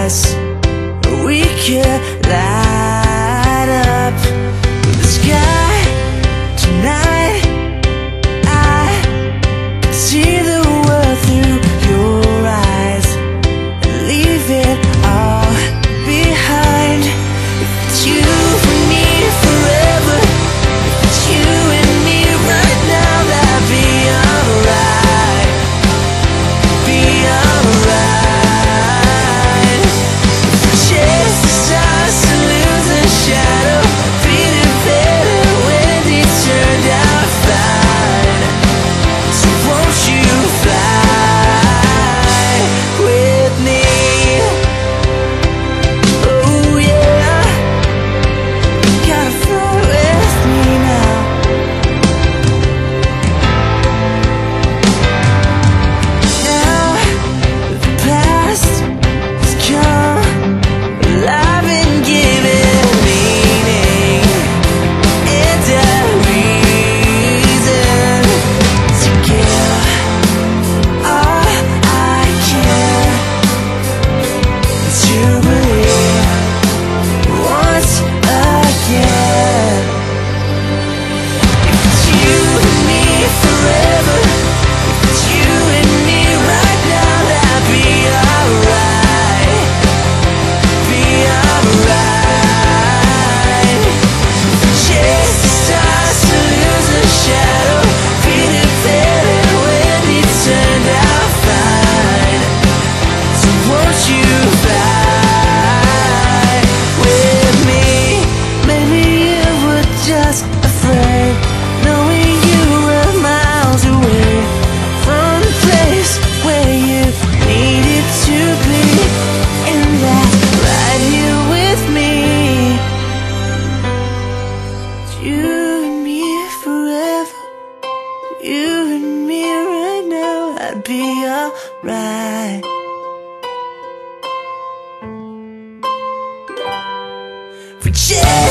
us, we could light up the sky tonight. I can see the world through your eyes and leave it all behind. If it's you and me forever, if it's you and me right now, that'd be alright, be alright. If we chase the stars to lose the shadow, feeling better when it turned out fine. So won't you fly with me? Oh yeah, gotta fly with me now. Now the past has come alive and given meaning and a reason to give all I can to believe once again. If it's you and me forever, if it's you and me right now, that'd be alright, be alright. If we chase the stars to lose the shadow, feeling better when it turned out fine. So won't you fly with me? Maybe you were just afraid, knowing you were miles away from the place where you needed to be, and that's right here with me. You and me forever, you and me right now, I'd be alright. We chase